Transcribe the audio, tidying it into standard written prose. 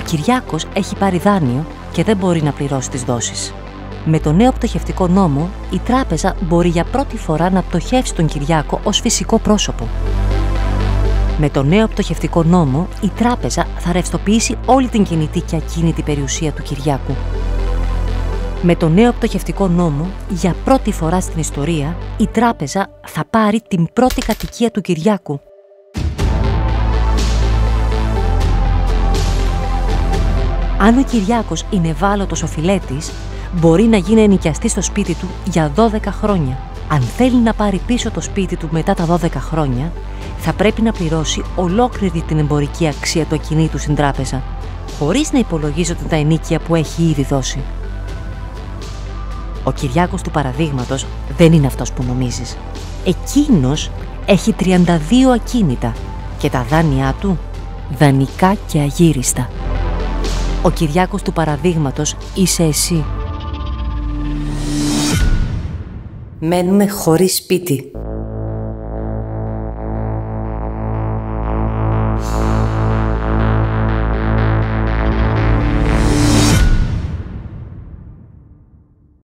Κυριάκος έχει πάρει δάνειο και δεν μπορεί να πληρώσει τις δόσεις. Με το νέο πτωχευτικό νόμο, η τράπεζα μπορεί για πρώτη φορά να πτωχεύσει τον Κυριάκο ως φυσικό πρόσωπο. Με το νέο πτωχευτικό νόμο, η τράπεζα θα ρευστοποιήσει όλη την κινητή και ακίνητη περιουσία του Κυριάκου. Με το νέο πτωχευτικό νόμο, για πρώτη φορά στην ιστορία, η τράπεζα θα πάρει την πρώτη κατοικία του Κυριάκου. Αν ο Κυριάκος είναι ευάλωτος οφειλέτης, μπορεί να γίνει ενοικιαστής στο σπίτι του για 12 χρόνια. Αν θέλει να πάρει πίσω το σπίτι του μετά τα 12 χρόνια, θα πρέπει να πληρώσει ολόκληρη την εμπορική αξία του ακινήτου στην τράπεζα, χωρίς να υπολογίζονται τα ενίκια που έχει ήδη δώσει. Ο Κυριάκος του παραδείγματος δεν είναι αυτός που νομίζεις. Εκείνος έχει 32 ακίνητα και τα δάνειά του δανεικά και αγύριστα. Ο Κυριάκος του παραδείγματος είσαι εσύ. Μένουμε χωρίς σπίτι.